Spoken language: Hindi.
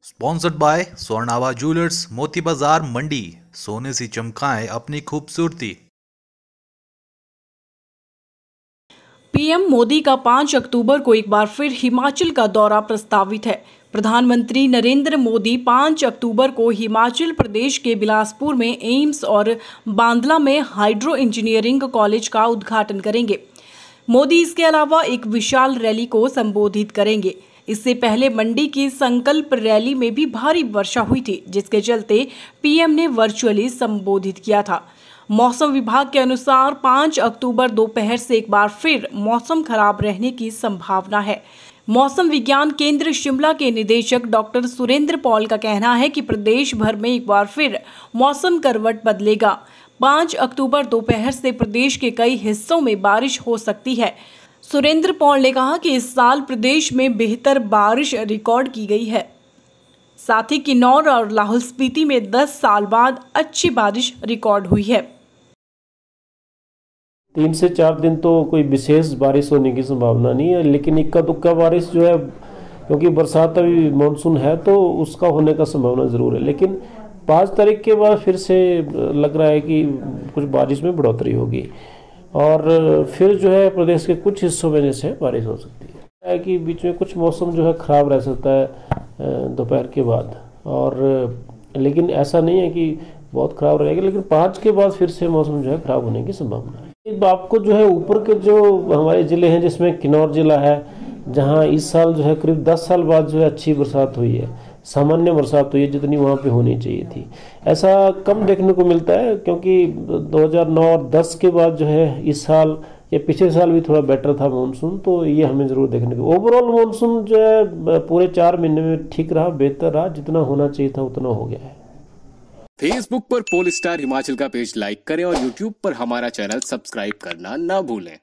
स्पॉन्सर्ड बाय स्वर्णावा ज्वेलर्स, मोती बाजार, मंडी। सोने से चमकाएं अपनी खूबसूरती। पीएम मोदी का 5 अक्टूबर को एक बार फिर हिमाचल का दौरा प्रस्तावित है। प्रधानमंत्री नरेंद्र मोदी 5 अक्टूबर को हिमाचल प्रदेश के बिलासपुर में एम्स और बांदला में हाइड्रो इंजीनियरिंग कॉलेज का उद्घाटन करेंगे। मोदी इसके अलावा एक विशाल रैली को संबोधित करेंगे। इससे पहले मंडी की संकल्प रैली में भी भारी वर्षा हुई थी, जिसके चलते पीएम ने वर्चुअली संबोधित किया था। मौसम विभाग के अनुसार 5 अक्टूबर दोपहर से एक बार फिर मौसम खराब रहने की संभावना है। मौसम विज्ञान केंद्र शिमला के निदेशक डॉक्टर सुरेंद्र पॉल का कहना है कि प्रदेश भर में एक बार फिर मौसम करवट बदलेगा। 5 अक्टूबर दोपहर से प्रदेश के कई हिस्सों में बारिश हो सकती है। सुरेंद्र पॉल ने कहा कि इस साल प्रदेश में बेहतर बारिश रिकॉर्ड की गई है। साथ ही किन्नौर और लाहौल स्पीति में 10 साल बाद अच्छी बारिश रिकॉर्ड हुई है। 3 से 4 दिन तो कोई विशेष बारिश होने की संभावना नहीं है, लेकिन इक्का दुक्का बारिश जो है, क्योंकि बरसात अभी मानसून है तो उसका होने का संभावना ज़रूर है। लेकिन 5 तारीख के बाद फिर से लग रहा है कि कुछ बारिश में बढ़ोतरी होगी और फिर जो है प्रदेश के कुछ हिस्सों में जैसे बारिश हो सकती है कि बीच में कुछ मौसम जो है ख़राब रह सकता है दोपहर के बाद, और लेकिन ऐसा नहीं है कि बहुत ख़राब रहेगा। लेकिन 5 के बाद फिर से मौसम जो है ख़राब होने की संभावना है। आपको जो है ऊपर के जो हमारे ज़िले हैं, जिसमें किन्नौर ज़िला है, जहां इस साल जो है करीब 10 साल बाद जो है अच्छी बरसात हुई है, सामान्य बरसात हुई है जितनी वहां पे होनी चाहिए थी। ऐसा कम देखने को मिलता है, क्योंकि 2009 और 10 के बाद जो है इस साल या पिछले साल भी थोड़ा बेटर था मानसून, तो ये हमें ज़रूर देखने को। ओवरऑल मानसून जो है पूरे 4 महीने में ठीक रहा, बेहतर रहा, जितना होना चाहिए था उतना हो गया है। फेसबुक पर पोल स्टार हिमाचल का पेज लाइक करें और यूट्यूब पर हमारा चैनल सब्सक्राइब करना ना भूलें।